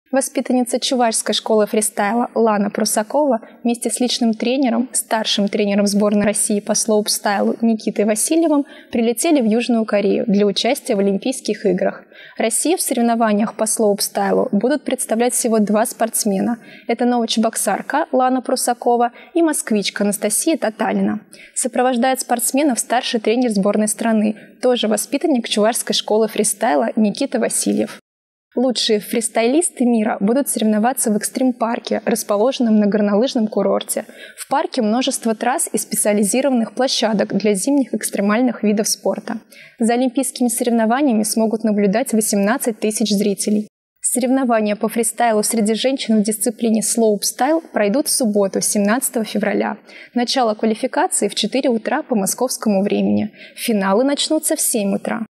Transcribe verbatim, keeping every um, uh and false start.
Воспитанница Чувашской школы фристайла Лана Прусакова вместе с личным тренером, старшим тренером сборной России по слоупстайлу Никитой Васильевым прилетели в Южную Корею для участия в Олимпийских играх. Россию в соревнованиях по слоупстайлу будут представлять всего два спортсмена. Это новочебоксарка Лана Прусакова и москвичка Анастасия Таталина. Сопровождает спортсменов старший тренер сборной страны, тоже воспитанник Чувашской школы фристайла Никита Васильев. Лучшие фристайлисты мира будут соревноваться в экстрим-парке, расположенном на горнолыжном курорте. В парке множество трасс и специализированных площадок для зимних экстремальных видов спорта. За олимпийскими соревнованиями смогут наблюдать восемнадцать тысяч зрителей. Соревнования по фристайлу среди женщин в дисциплине слоупстайл пройдут в субботу, семнадцатого февраля. Начало квалификации в четыре утра по московскому времени. Финалы начнутся в семь утра.